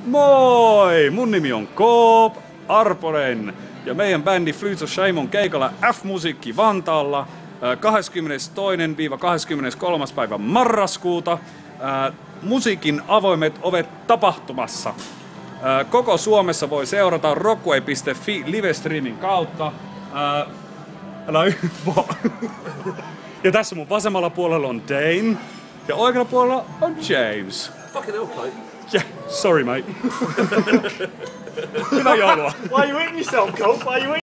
Moi! Mun nimi on Koop Arponen ja meidän bändi Flutes of Shame on keikalla F-musiikki Vantaalla 22-23. päivä marraskuuta musiikin Avoimet Ovet -tapahtumassa. Koko Suomessa voi seurata Rockway.fi live-streamin kautta. Ja tässä mun vasemmalla puolella on Dane ja oikealla puolella on James. Fucking hell, mate. Yeah, sorry mate. Hyvää joulua. Why are you eating yourself, Cope? Why are you eating